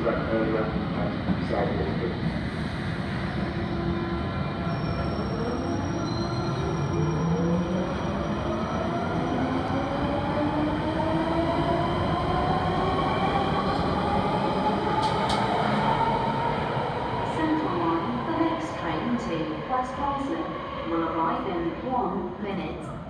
that earlier at South Walton. Central Line, the next train to West Horsley will arrive in 1 minute.